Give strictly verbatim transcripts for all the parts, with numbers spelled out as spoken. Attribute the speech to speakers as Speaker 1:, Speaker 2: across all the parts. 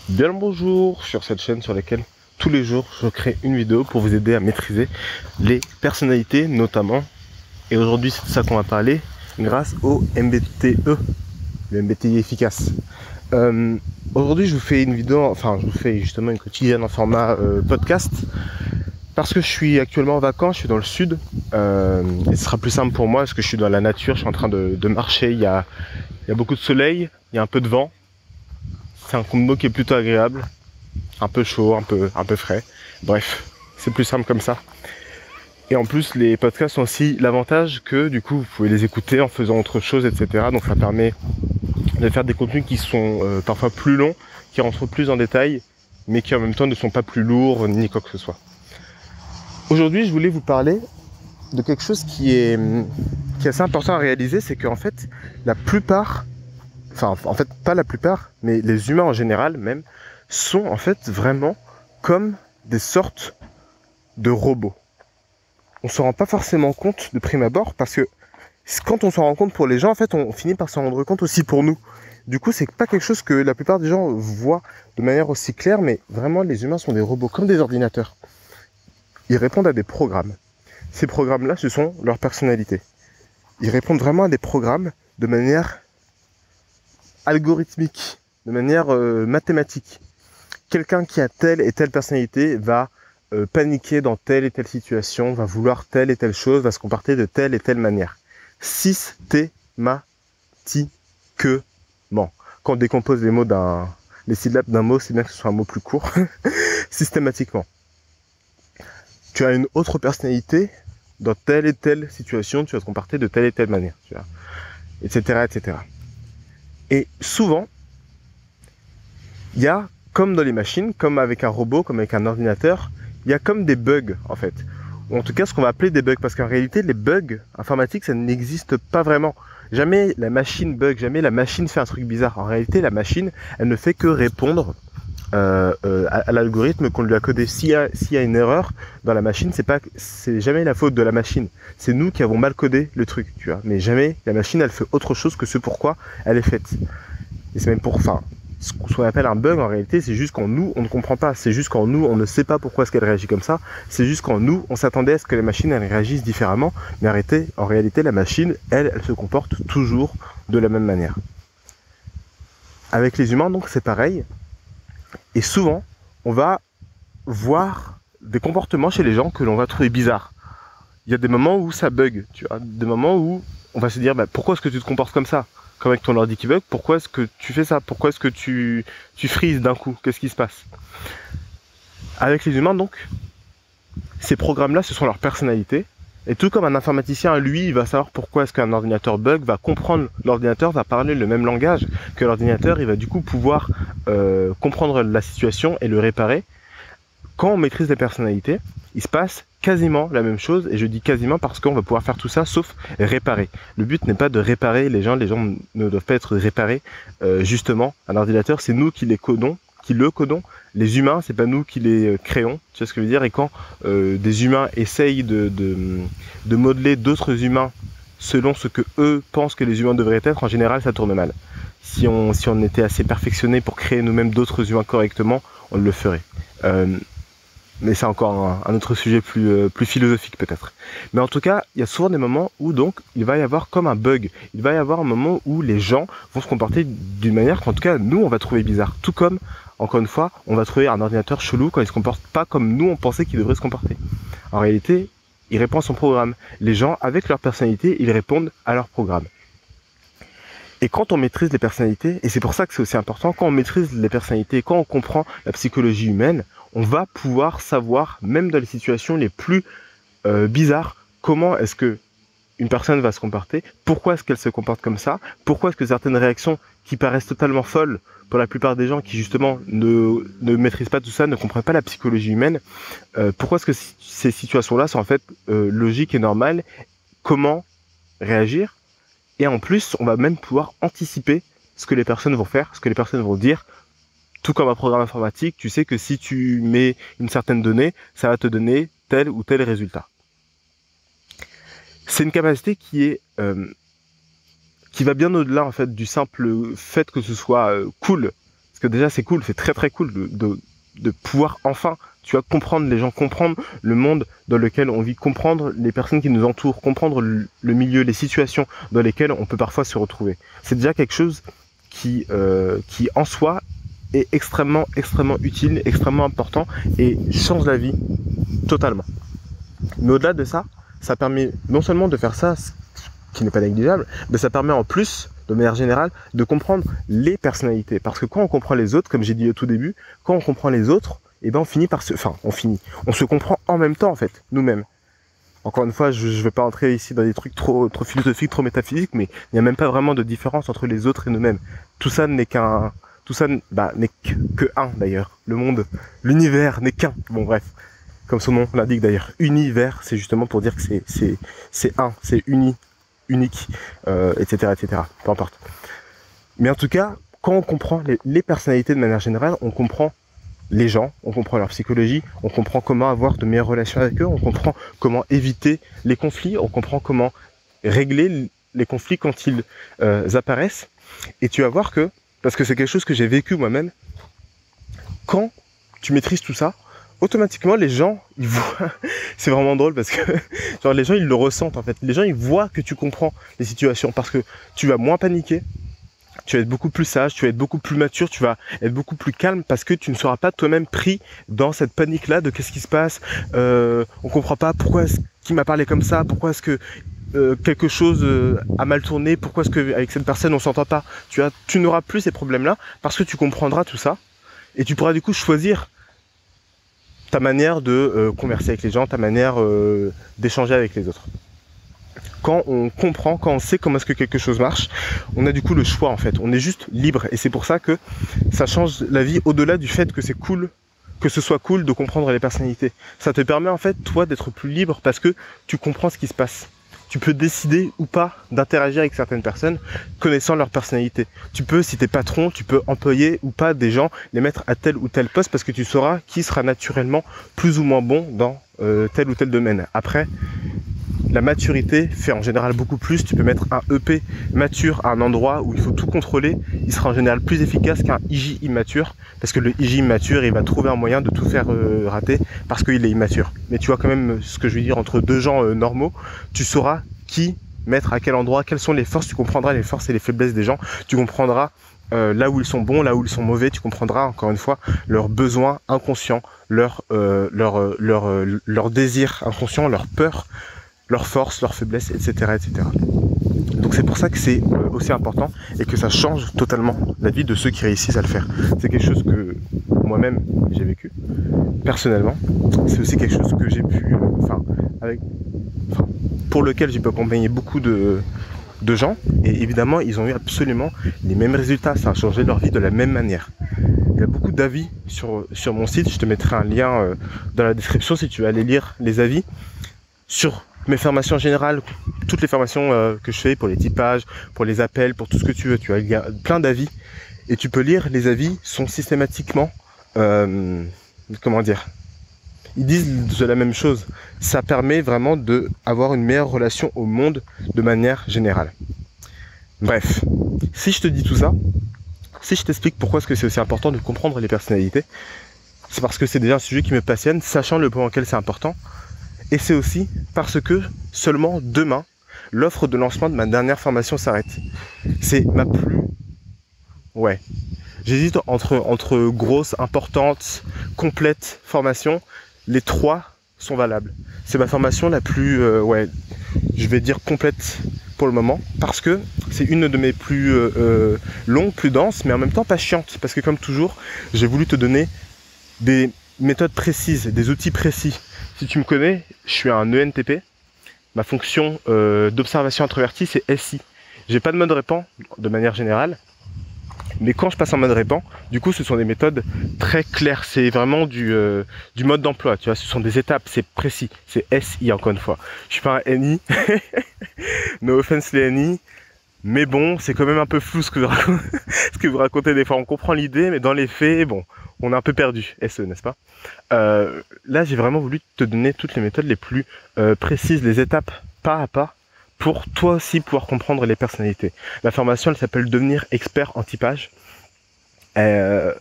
Speaker 1: Bien le bonjour sur cette chaîne sur laquelle tous les jours je crée une vidéo pour vous aider à maîtriser les personnalités notamment. Et aujourd'hui c'est de ça qu'on va parler grâce au M B T E, le M B T I efficace. Euh, aujourd'hui je vous fais une vidéo, enfin je vous fais justement une quotidienne en format euh, podcast parce que je suis actuellement en vacances, je suis dans le sud euh, et ce sera plus simple pour moi parce que je suis dans la nature, je suis en train de, de marcher, il y a, il y a beaucoup de soleil, il y a un peu de vent. C'est un combo qui est plutôt agréable, un peu chaud, un peu, un peu frais. Bref, c'est plus simple comme ça. Et en plus, les podcasts ont aussi l'avantage que du coup, vous pouvez les écouter en faisant autre chose, et cetera. Donc ça permet de faire des contenus qui sont euh, parfois plus longs, qui rentrent plus en détail, mais qui en même temps ne sont pas plus lourds ni quoi que ce soit. Aujourd'hui, je voulais vous parler de quelque chose qui est, qui est assez important à réaliser, c'est qu'en fait, la plupart Enfin, en fait, pas la plupart, mais les humains en général même, sont en fait vraiment comme des sortes de robots. On s'en rend pas forcément compte de prime abord parce que quand on s'en rend compte pour les gens, en fait, on finit par s'en rendre compte aussi pour nous. Du coup, c'est pas quelque chose que la plupart des gens voient de manière aussi claire, mais vraiment, les humains sont des robots comme des ordinateurs. Ils répondent à des programmes. Ces programmes-là, ce sont leurs personnalités. Ils répondent vraiment à des programmes de manière algorithmique, de manière euh, mathématique. Quelqu'un qui a telle et telle personnalité va euh, paniquer dans telle et telle situation, va vouloir telle et telle chose, va se comporter de telle et telle manière. Systématiquement. Quand on décompose les mots d'un, les syllabes d'un mot, c'est bien que ce soit un mot plus court. Systématiquement. Tu as une autre personnalité, dans telle et telle situation, tu vas te comporter de telle et telle manière, tu vois, et cetera, et cetera. Et souvent, il y a, comme dans les machines, comme avec un robot, comme avec un ordinateur, il y a comme des bugs, en fait. Ou en tout cas, ce qu'on va appeler des bugs. Parce qu'en réalité, les bugs informatiques, ça n'existe pas vraiment. Jamais la machine bug, jamais la machine fait un truc bizarre. En réalité, la machine, elle ne fait que répondre euh, euh, à, à l'algorithme qu'on lui a codé. S'il y a, s'il y a une erreur dans la machine, c'est pas, c'est jamais la faute de la machine. C'est nous qui avons mal codé le truc, tu vois. Mais jamais la machine, elle fait autre chose que ce pourquoi elle est faite. Et c'est même pour, enfin, ce qu'on appelle un bug en réalité, c'est juste qu'en nous, on ne comprend pas. C'est juste qu'en nous, on ne sait pas pourquoi est-ce qu'elle réagit comme ça. C'est juste qu'en nous, on s'attendait à ce que les machines, elles réagissent différemment. Mais arrêtez, en réalité, la machine, elle, elle se comporte toujours de la même manière. Avec les humains, donc, c'est pareil. Et souvent, on va voir des comportements chez les gens que l'on va trouver bizarres. Il y a des moments où ça bug, tu vois. Des moments où on va se dire, bah, pourquoi est-ce que tu te comportes comme ça ? Comme avec ton ordi qui bug, pourquoi est-ce que tu fais ça? Pourquoi est-ce que tu, tu frises d'un coup? Qu'est-ce qui se passe? Avec les humains, donc, ces programmes-là, ce sont leurs personnalités. Et tout comme un informaticien, lui, il va savoir pourquoi est-ce qu'un ordinateur bug, va comprendre l'ordinateur, va parler le même langage que l'ordinateur, il va du coup pouvoir euh, comprendre la situation et le réparer. Quand on maîtrise les personnalités, il se passe quasiment la même chose, et je dis quasiment parce qu'on va pouvoir faire tout ça sauf réparer. Le but n'est pas de réparer les gens, les gens ne doivent pas être réparés. Euh, justement, un ordinateur, c'est nous qui les codons, qui le codons. Les humains, c'est pas nous qui les créons, tu vois ce que je veux dire. Et quand euh, des humains essayent de, de, de modeler d'autres humains selon ce que eux pensent que les humains devraient être, en général, ça tourne mal. Si on, si on était assez perfectionné pour créer nous-mêmes d'autres humains correctement, on le ferait. Euh, Mais c'est encore un, un autre sujet plus, euh, plus philosophique peut-être. Mais en tout cas, il y a souvent des moments où donc il va y avoir comme un bug. Il va y avoir un moment où les gens vont se comporter d'une manière qu'en tout cas nous on va trouver bizarre. Tout comme, encore une fois, on va trouver un ordinateur chelou quand il se comporte pas comme nous on pensait qu'il devrait se comporter. En réalité, il répond à son programme. Les gens, avec leur personnalité, ils répondent à leur programme. Et quand on maîtrise les personnalités, et c'est pour ça que c'est aussi important, quand on maîtrise les personnalités, quand on comprend la psychologie humaine, on va pouvoir savoir, même dans les situations les plus euh, bizarres, comment est-ce que une personne va se comporter, pourquoi est-ce qu'elle se comporte comme ça, pourquoi est-ce que certaines réactions qui paraissent totalement folles pour la plupart des gens qui justement ne, ne maîtrisent pas tout ça, ne comprennent pas la psychologie humaine, euh, pourquoi est-ce que ces situations-là sont en fait euh, logiques et normales, comment réagir. Et en plus, on va même pouvoir anticiper ce que les personnes vont faire, ce que les personnes vont dire. Tout comme un programme informatique, tu sais que si tu mets une certaine donnée, ça va te donner tel ou tel résultat. C'est une capacité qui est euh, qui va bien au-delà en fait du simple fait que ce soit euh, cool. Parce que déjà, c'est cool, c'est très très cool de, de, de pouvoir enfin, tu vois, comprendre les gens, comprendre le monde dans lequel on vit, comprendre les personnes qui nous entourent, comprendre le, le milieu, les situations dans lesquelles on peut parfois se retrouver. C'est déjà quelque chose qui, euh, qui en soi est extrêmement, extrêmement utile, extrêmement important et change la vie totalement. Mais au-delà de ça, ça permet non seulement de faire ça, ce qui n'est pas négligeable, mais ça permet en plus, de manière générale, de comprendre les personnalités. Parce que quand on comprend les autres, comme j'ai dit au tout début, quand on comprend les autres, eh ben on finit par se... Enfin, on finit. On se comprend en même temps, en fait, nous-mêmes. Encore une fois, je ne vais pas entrer ici dans des trucs trop, trop philosophiques, trop métaphysiques, mais il n'y a même pas vraiment de différence entre les autres et nous-mêmes. Tout ça n'est qu'un... Tout ça bah, n'est que, que un, d'ailleurs. Le monde, l'univers n'est qu'un. Bon, bref. Comme son nom l'indique, d'ailleurs. Univers, c'est justement pour dire que c'est, c'est, c'est un, c'est uni, unique, euh, et cetera, et cetera. Peu importe. Mais en tout cas, quand on comprend les, les personnalités de manière générale, on comprend les gens, on comprend leur psychologie, on comprend comment avoir de meilleures relations avec eux, on comprend comment éviter les conflits, on comprend comment régler les conflits quand ils euh, apparaissent. Et tu vas voir que, parce que c'est quelque chose que j'ai vécu moi-même, quand tu maîtrises tout ça, automatiquement les gens, ils voient, c'est vraiment drôle parce que genre les gens ils le ressentent en fait, les gens ils voient que tu comprends les situations parce que tu vas moins paniquer, tu vas être beaucoup plus sage, tu vas être beaucoup plus mature, tu vas être beaucoup plus calme parce que tu ne seras pas toi-même pris dans cette panique-là de qu'est-ce qui se passe, euh, on comprend pas pourquoi est-ce qu'il m'a parlé comme ça, pourquoi est-ce que euh, quelque chose euh, a mal tourné, pourquoi est-ce que avec cette personne on s'entend pas, tu vois, tu n'auras plus ces problèmes-là parce que tu comprendras tout ça et tu pourras du coup choisir ta manière de euh, converser avec les gens, ta manière euh, d'échanger avec les autres. Quand on comprend, quand on sait comment est-ce que quelque chose marche, on a du coup le choix en fait, on est juste libre et c'est pour ça que ça change la vie au-delà du fait que c'est cool, que ce soit cool de comprendre les personnalités. Ça te permet en fait toi d'être plus libre parce que tu comprends ce qui se passe. Tu peux décider ou pas d'interagir avec certaines personnes connaissant leur personnalité. Tu peux, si t'es patron, tu peux employer ou pas des gens, les mettre à tel ou tel poste parce que tu sauras qui sera naturellement plus ou moins bon dans euh, tel ou tel domaine. Après, la maturité fait en général beaucoup plus. Tu peux mettre un E P mature à un endroit où il faut tout contrôler. Il sera en général plus efficace qu'un I J immature. Parce que le I J immature, il va trouver un moyen de tout faire euh, rater parce qu'il est immature. Mais tu vois quand même ce que je veux dire entre deux gens euh, normaux. Tu sauras qui mettre à quel endroit, quelles sont les forces. Tu comprendras les forces et les faiblesses des gens. Tu comprendras euh, là où ils sont bons, là où ils sont mauvais. Tu comprendras encore une fois leurs besoins inconscients, leurs euh, leur, leur, leur, euh, leur désirs inconscients, leurs peurs, leurs forces, leurs faiblesses, et cetera, et cetera. Donc c'est pour ça que c'est aussi important et que ça change totalement la vie de ceux qui réussissent à le faire. C'est quelque chose que moi-même j'ai vécu personnellement. C'est aussi quelque chose que j'ai pu, enfin, avec, enfin, pour lequel j'ai pu accompagner beaucoup de, de gens et évidemment ils ont eu absolument les mêmes résultats. Ça a changé leur vie de la même manière. Il y a beaucoup d'avis sur, sur mon site. Je te mettrai un lien euh, dans la description si tu veux aller lire les avis sur mes formations générales, toutes les formations euh, que je fais pour les typages, pour les appels, pour tout ce que tu veux. Tu vois, il y a plein d'avis et tu peux lire. Les avis sont systématiquement, euh, comment dire, ils disent de la même chose. Ça permet vraiment de avoir une meilleure relation au monde de manière générale. Bref, si je te dis tout ça, si je t'explique pourquoi est-ce que c'est aussi important de comprendre les personnalités, c'est parce que c'est déjà un sujet qui me passionne, sachant le point auquel c'est important. Et c'est aussi parce que seulement demain, l'offre de lancement de ma dernière formation s'arrête. C'est ma plus... Ouais. J'hésite entre, entre grosse, importante, complète formation. Les trois sont valables. C'est ma formation la plus, euh, ouais, je vais dire complète pour le moment. Parce que c'est une de mes plus euh, euh, longues, plus denses, mais en même temps pas chiantes. Parce que comme toujours, j'ai voulu te donner des méthodes précises, des outils précis. Si tu me connais, je suis un E N T P. Ma fonction euh, d'observation introvertie, c'est S I. J'ai pas de mode répand de manière générale. Mais quand je passe en mode répand, du coup, ce sont des méthodes très claires. C'est vraiment du, euh, du mode d'emploi. Tu vois, ce sont des étapes, c'est précis. C'est S I encore une fois. Je suis pas un N I. No offense les N I. Mais bon, c'est quand même un peu flou ce que, vous racontez, ce que vous racontez des fois. On comprend l'idée, mais dans les faits, bon, on est un peu perdu. S E, n'est-ce pas? euh, Là, j'ai vraiment voulu te donner toutes les méthodes les plus euh, précises, les étapes pas à pas, pour toi aussi pouvoir comprendre les personnalités. La formation, elle s'appelle Devenir expert en typage. Euh,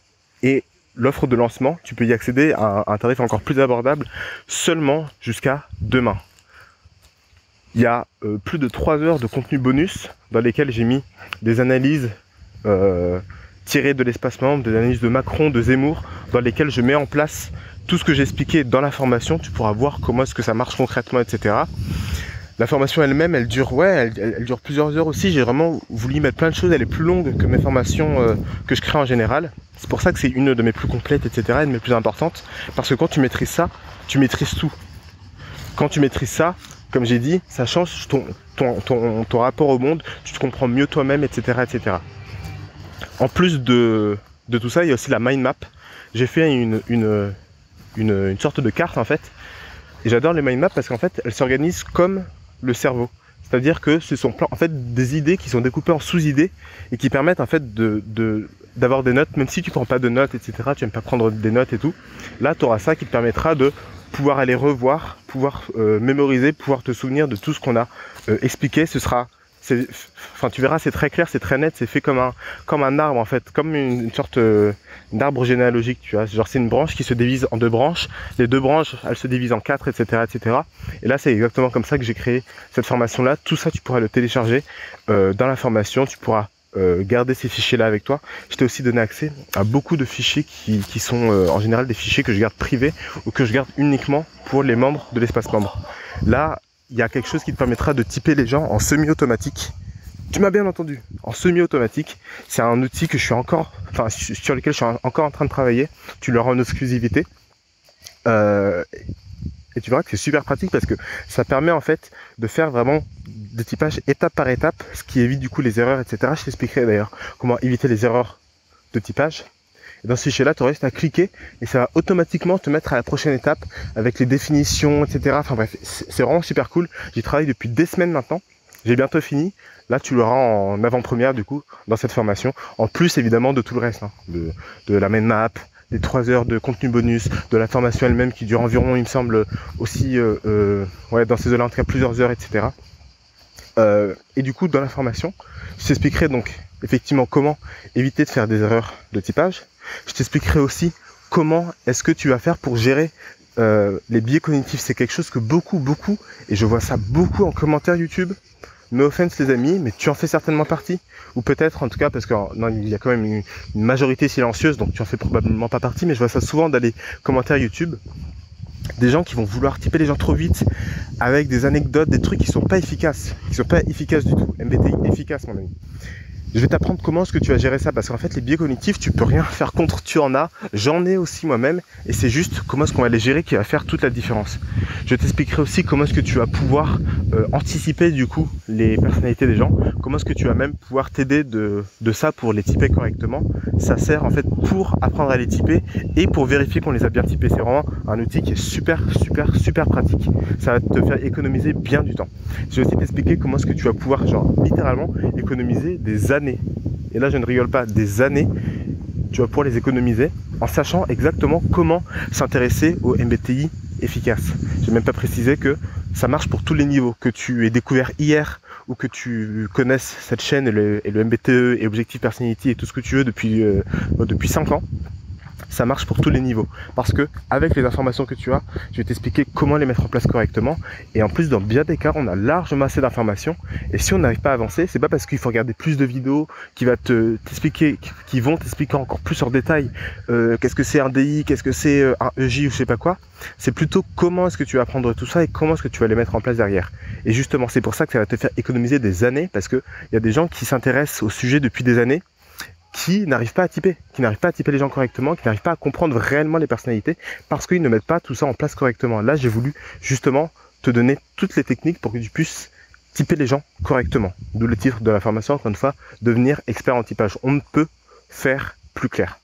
Speaker 1: l'offre de lancement, tu peux y accéder à un tarif encore plus abordable seulement jusqu'à demain. Il y a euh, plus de trois heures de contenu bonus dans lesquels j'ai mis des analyses euh, tirées de l'espace membre, des analyses de Macron, de Zemmour, dans lesquelles je mets en place tout ce que j'ai expliqué dans la formation. Tu pourras voir comment est-ce que ça marche concrètement, et cetera. La formation elle-même, elle dure, ouais, elle, elle, elle dure plusieurs heures aussi. J'ai vraiment voulu y mettre plein de choses. Elle est plus longue que mes formations euh, que je crée en général. C'est pour ça que c'est une de mes plus complètes, et cetera, et de mes plus importantes. Parce que quand tu maîtrises ça, tu maîtrises tout. Quand tu maîtrises ça, comme j'ai dit, ça change ton, ton, ton, ton rapport au monde. Tu te comprends mieux toi-même, et cetera, et cetera. En plus de, de tout ça, il y a aussi la mind map. J'ai fait une, une, une, une sorte de carte en fait. Et j'adore les mind maps parce qu'en fait, elles s'organisent comme le cerveau. C'est-à-dire que ce sont plein, en fait, des idées qui sont découpées en sous-idées et qui permettent en fait de, de, d'avoir des notes, même si tu prends pas de notes, et cetera. Tu n'aimes pas prendre des notes et tout. Là, tu auras ça qui te permettra de pouvoir aller revoir, pouvoir euh, mémoriser, pouvoir te souvenir de tout ce qu'on a euh, expliqué. Ce sera, c'est, enfin, tu verras, c'est très clair, c'est très net, c'est fait comme un, comme un arbre en fait, comme une, une sorte euh, d'arbre généalogique, tu vois. Genre c'est une branche qui se divise en deux branches. Les deux branches, elles se divisent en quatre, et cetera, et cetera. Et là, c'est exactement comme ça que j'ai créé cette formation-là. Tout ça, tu pourras le télécharger euh, dans la formation. Tu pourras euh, garder ces fichiers-là avec toi. Je t'ai aussi donné accès à beaucoup de fichiers qui, qui sont euh, en général des fichiers que je garde privés ou que je garde uniquement pour les membres de l'espace membre. Là, il y a quelque chose qui te permettra de typer les gens en semi-automatique. Tu m'as bien entendu, en semi-automatique. C'est un outil que je suis encore, enfin sur lequel je suis encore en train de travailler. Tu l'auras en exclusivité. Euh, et tu verras que c'est super pratique parce que ça permet en fait de faire vraiment des typages étape par étape, ce qui évite du coup les erreurs, et cetera. Je t'expliquerai d'ailleurs comment éviter les erreurs de typage. Et dans ce fichier-là, tu auras juste à cliquer et ça va automatiquement te mettre à la prochaine étape avec les définitions, et cetera. Enfin bref, c'est vraiment super cool. J'y travaille depuis des semaines maintenant. J'ai bientôt fini. Là, tu l'auras en avant-première du coup dans cette formation. En plus évidemment de tout le reste, hein, de, de la mind map, des trois heures de contenu bonus, de la formation elle-même qui dure environ, il me semble, aussi, euh, euh, ouais, dans ces eaux-là, en tout cas plusieurs heures, et cetera. Euh, et du coup, dans la formation, je t'expliquerai donc effectivement comment éviter de faire des erreurs de typage. Je t'expliquerai aussi comment est-ce que tu vas faire pour gérer euh, les biais cognitifs. C'est quelque chose que beaucoup, beaucoup, et je vois ça beaucoup en commentaire YouTube. No offense les amis, mais tu en fais certainement partie. Ou peut-être en tout cas, parce qu'il y a quand même une, une majorité silencieuse, donc tu en fais probablement pas partie, mais je vois ça souvent dans les commentaires YouTube. Des gens qui vont vouloir typer les gens trop vite avec des anecdotes, des trucs qui sont pas efficaces, qui sont pas efficaces du tout. M B T I efficace mon ami. Je vais t'apprendre comment est-ce que tu vas gérer ça, parce qu'en fait les biais cognitifs tu peux rien faire contre, tu en as, j'en ai aussi moi-même, et c'est juste comment est-ce qu'on va les gérer qui va faire toute la différence. Je t'expliquerai aussi comment est-ce que tu vas pouvoir euh, anticiper du coup les personnalités des gens, comment est-ce que tu vas même pouvoir t'aider de, de ça pour les typer correctement. Ça sert en fait pour apprendre à les typer et pour vérifier qu'on les a bien typés. C'est vraiment un outil qui est super super super pratique, ça va te faire économiser bien du temps. Je vais aussi t'expliquer comment est-ce que tu vas pouvoir genre littéralement économiser des années. Et là je ne rigole pas, des années, tu vas pouvoir les économiser en sachant exactement comment s'intéresser au M B T I efficace. Je n'ai même pas précisé que ça marche pour tous les niveaux, que tu aies découvert hier ou que tu connaisses cette chaîne et le, et le M B T E et Objectif Personality et tout ce que tu veux depuis, euh, depuis cinq ans. Ça marche pour tous les niveaux, parce que avec les informations que tu as, je vais t'expliquer comment les mettre en place correctement. Et en plus, dans bien des cas, on a largement assez d'informations. Et si on n'arrive pas à avancer, c'est pas parce qu'il faut regarder plus de vidéos qui va te t'expliquer, qui vont t'expliquer encore plus en détail euh, qu'est-ce que c'est un D I, qu'est-ce que c'est un E J ou je sais pas quoi. C'est plutôt comment est-ce que tu vas apprendre tout ça et comment est-ce que tu vas les mettre en place derrière. Et justement, c'est pour ça que ça va te faire économiser des années, parce que il y a des gens qui s'intéressent au sujet depuis des années, qui n'arrivent pas à typer, qui n'arrivent pas à typer les gens correctement, qui n'arrivent pas à comprendre réellement les personnalités parce qu'ils ne mettent pas tout ça en place correctement. Là, j'ai voulu justement te donner toutes les techniques pour que tu puisses typer les gens correctement. D'où le titre de la formation, encore une fois, devenir expert en typage. On ne peut faire plus clair.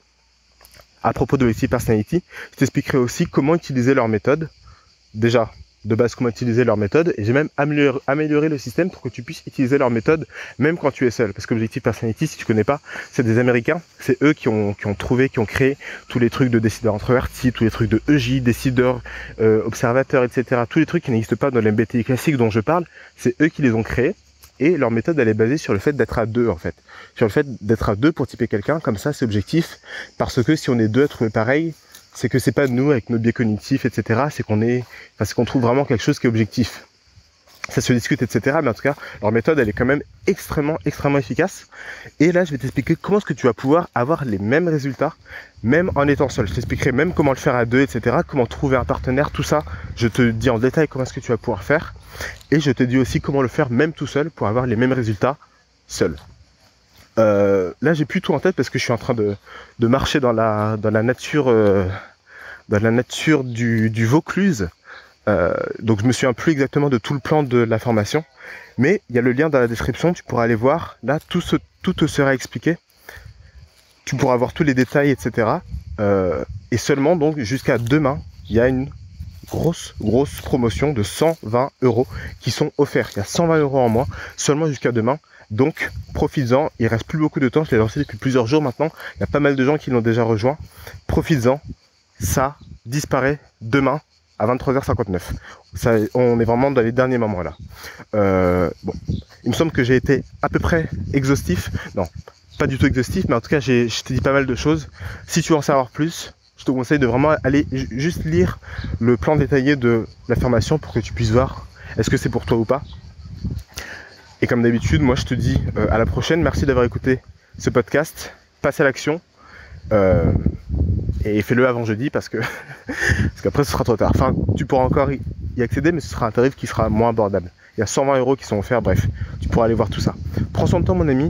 Speaker 1: À propos de Objectif Personality, je t'expliquerai aussi comment utiliser leur méthode. Déjà, de base, comment utiliser leur méthode, et j'ai même amélioré, amélioré le système pour que tu puisses utiliser leur méthode même quand tu es seul, parce qu'Objectif Personality, si tu connais pas, c'est des Américains, c'est eux qui ont, qui ont trouvé, qui ont créé tous les trucs de décideurs introvertis, tous les trucs de E J, décideurs, euh, observateurs, et cetera. Tous les trucs qui n'existent pas dans l'M B T I classique dont je parle, c'est eux qui les ont créés. et leur méthode elle est basée sur le fait d'être à deux en fait. Sur le fait d'être à deux pour typer quelqu'un, comme ça c'est objectif, parce que si on est deux à trouver pareil, c'est que c'est pas nous avec nos biais cognitifs, et cetera. C'est qu'on est, enfin, c'est qu'on trouve vraiment quelque chose qui est objectif. Ça se discute, et cetera. Mais en tout cas, leur méthode, elle est quand même extrêmement, extrêmement efficace. Et là, je vais t'expliquer comment est-ce que tu vas pouvoir avoir les mêmes résultats, même en étant seul. Je t'expliquerai même comment le faire à deux, et cetera. Comment trouver un partenaire, tout ça. Je te dis en détail comment est-ce que tu vas pouvoir faire. Et je te dis aussi comment le faire même tout seul pour avoir les mêmes résultats seul. Euh, là, j'ai plus tout en tête parce que je suis en train de, de marcher dans la, dans la nature, euh, dans la nature du, du Vaucluse. Euh, donc je me souviens plus exactement de tout le plan de la formation, mais il y a le lien dans la description, tu pourras aller voir, là tout, ce, tout te sera expliqué, tu pourras voir tous les détails, et cetera. Euh, et seulement donc jusqu'à demain, il y a une grosse grosse promotion de cent vingt euros qui sont offerts, il y a cent vingt euros en moins, seulement jusqu'à demain, donc profites-en, il reste plus beaucoup de temps, je l'ai lancé depuis plusieurs jours maintenant, il y a pas mal de gens qui l'ont déjà rejoint, profites-en, ça disparaît demain à vingt-trois heures cinquante-neuf. Ça, on est vraiment dans les derniers moments là. Euh, bon, il me semble que j'ai été à peu près exhaustif. Non, pas du tout exhaustif, mais en tout cas, j'ai, je t'ai dit pas mal de choses. Si tu veux en savoir plus, je te conseille de vraiment aller juste lire le plan détaillé de la formation pour que tu puisses voir est-ce que c'est pour toi ou pas. Et comme d'habitude, moi je te dis euh, à la prochaine. Merci d'avoir écouté ce podcast. Passe à l'action. Euh, et fais-le avant jeudi parce que parce qu'après ce sera trop tard. Enfin, tu pourras encore y accéder, mais ce sera un tarif qui sera moins abordable. Il y a cent vingt euros qui sont offerts, bref, tu pourras aller voir tout ça. Prends soin de toi mon ami,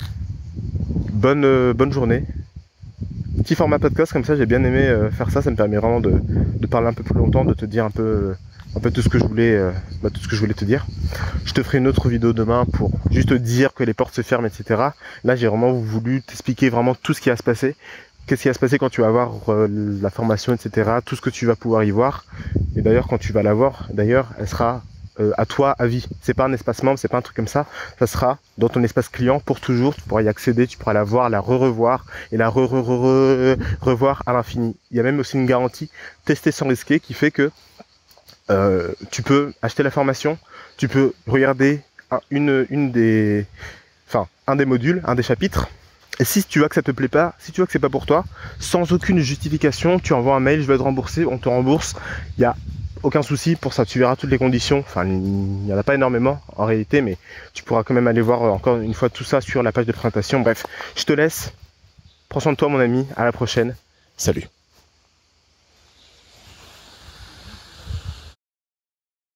Speaker 1: bonne, euh, bonne journée. Petit format podcast comme ça, j'ai bien aimé euh, faire ça, ça me permet vraiment de, de parler un peu plus longtemps, de te dire un peu, euh, un peu tout ce que je voulais, euh, bah, tout ce que je voulais te dire. Je te ferai une autre vidéo demain pour juste te dire que les portes se ferment, et cetera. Là, j'ai vraiment voulu t'expliquer vraiment tout ce qui va se passer. Qu'est-ce qui va se passer quand tu vas voir euh, la formation, et cetera. Tout ce que tu vas pouvoir y voir. Et d'ailleurs, quand tu vas la voir, d'ailleurs, elle sera euh, à toi à vie. C'est pas un espace membre, c'est pas un truc comme ça. Ça sera dans ton espace client pour toujours. Tu pourras y accéder, tu pourras la voir, la re-revoir et la re-re-re-revoir à l'infini. Il y a même aussi une garantie tester sans risquer qui fait que euh, tu peux acheter la formation, tu peux regarder un, une, une des, enfin, un des modules, un des chapitres. Et si tu vois que ça te plaît pas, si tu vois que c'est pas pour toi, sans aucune justification, tu envoies un mail, je vais te rembourser, on te rembourse. Il y a aucun souci pour ça, tu verras toutes les conditions. Enfin, il n'y en a pas énormément en réalité, mais tu pourras quand même aller voir encore une fois tout ça sur la page de présentation. Bref, je te laisse. Prends soin de toi mon ami, à la prochaine. Salut.